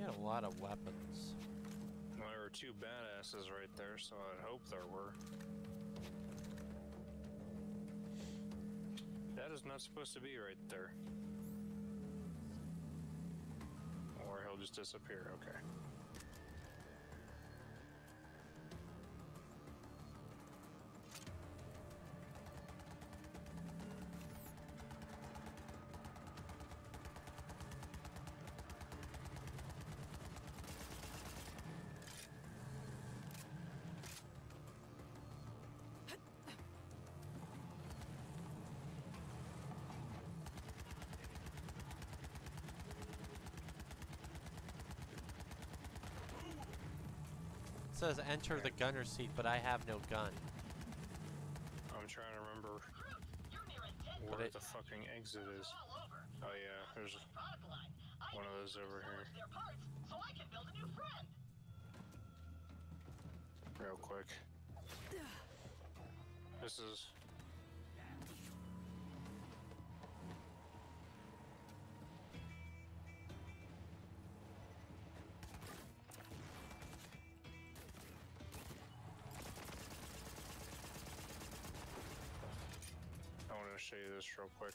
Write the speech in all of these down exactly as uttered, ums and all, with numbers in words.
He had a lot of weapons. Well, there were two badasses right there, so I'd hope there were. That is not supposed to be right there. Or he'll just disappear, okay. It says enter the gunner seat, but I have no gun. I'm trying to remember where the fucking exit is. Oh yeah, there's one of those over here. Real quick. This is... I want to show you this real quick.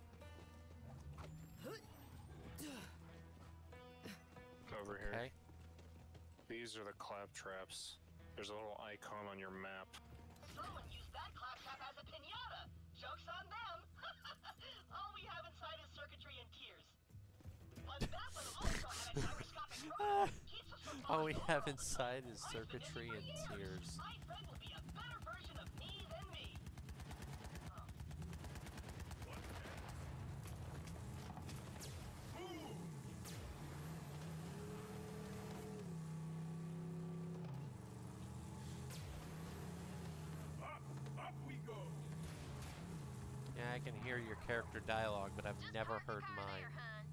Over here. Okay. These are the clap traps. There's a little icon on your map. Someone used that claptrap as a piñata. Joke's on them. All we have inside is circuitry and tears. But that one also had a gyroscopic drive. Keeps us from All we falling have over. inside is I've been circuitry in and it for years. tears. My friend will be a better version of me than me. Oh. Up, up we go. Yeah, I can hear your character dialogue, but I've Just never park the heard car mine. there, hun.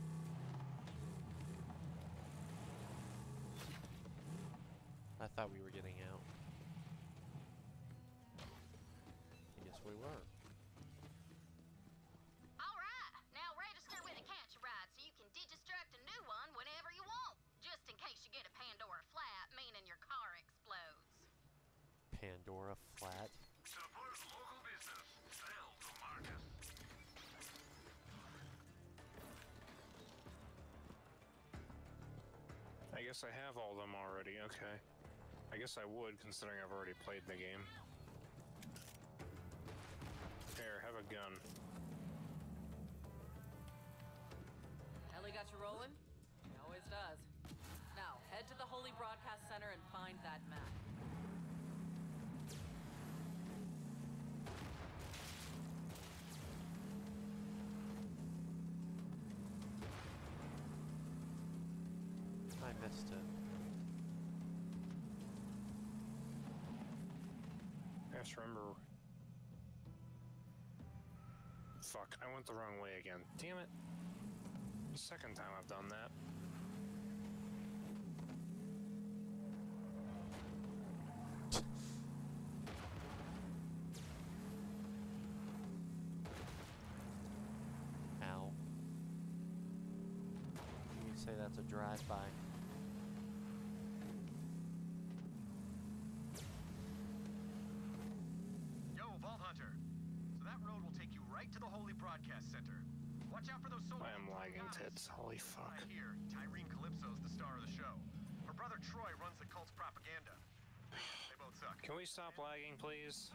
I thought we were getting out. I guess we were. All right, now register with a catch a ride so you can digistruct a new one whenever you want. Just in case you get a Pandora flat, meaning your car explodes. Pandora flat. Support local business. Sell to Marcus. I guess I have all of them already, okay. I guess I would, considering I've already played the game. Here, have a gun. Ellie got you rolling? He always does. Now, head to the Holy Broadcast Center and find that map. I missed it. I have to remember... Fuck, I went the wrong way again. Damn it. The second time I've done that. Ow. You can say that's a drive-by. Yo, Vault Hunter. So that road will take you right to the Holy Broadcast Center. Watch out for those soldiers. I am lagging tits, holy fuck. Right here, Tyreen Calypso's the star of the show. Her brother Troy runs the cult's propaganda. They both suck. Can we stop lagging, please?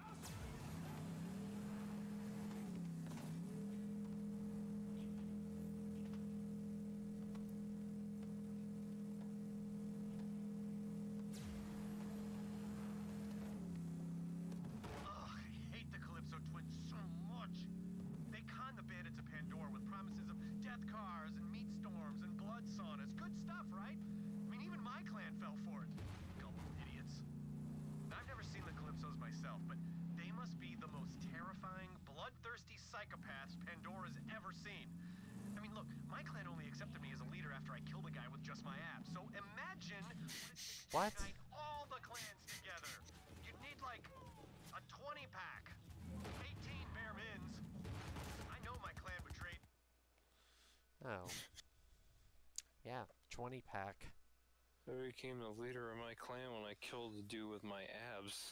Ugh, I hate the Calypso twins so much. They con the bandits of Pandora with promises of death cars and meat storms and blood saunas. Good stuff, right? I mean, even my clan fell for it. Gullible idiots. I've never seen the Calypsos myself, but they must be the most terrifying, bloodthirsty psychopaths Pandora's ever seen. I mean, look, my clan only accepted me as a leader after I killed a guy with just my abs. So imagine What? to unite all the clans together. You'd need like a twenty pack, eighteen bare mins. I know my clan would trade. Oh. Yeah, twenty pack. I became the leader of my clan when I killed the dude with my abs.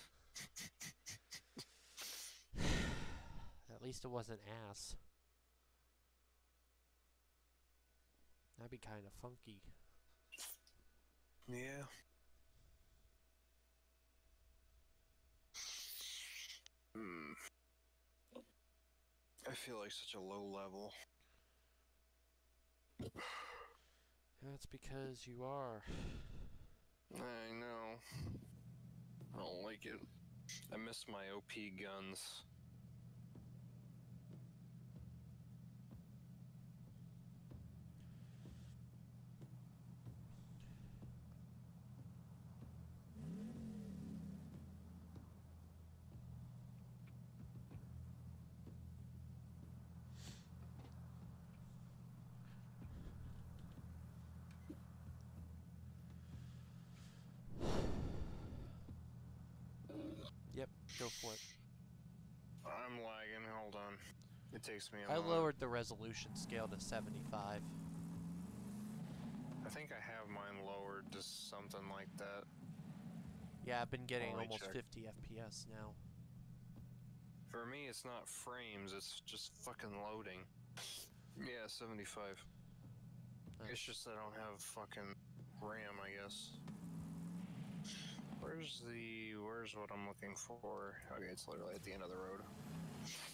At least it wasn't ass. That'd be kind of funky. Yeah. Hmm. I feel like such a low level. That's because you are. I know. I don't like it. I miss my O P guns. Yep, go for it. I'm lagging, hold on. It takes me a I moment. lowered the resolution scale to seventy-five. I think I have mine lowered to something like that. Yeah, I've been getting Let me almost check. fifty F P S now. For me, it's not frames, it's just fucking loading. Yeah, seventy-five. Nice. It's just that I don't have fucking RAM, I guess. Where's the... where's what I'm looking for? Okay, it's literally at the end of the road.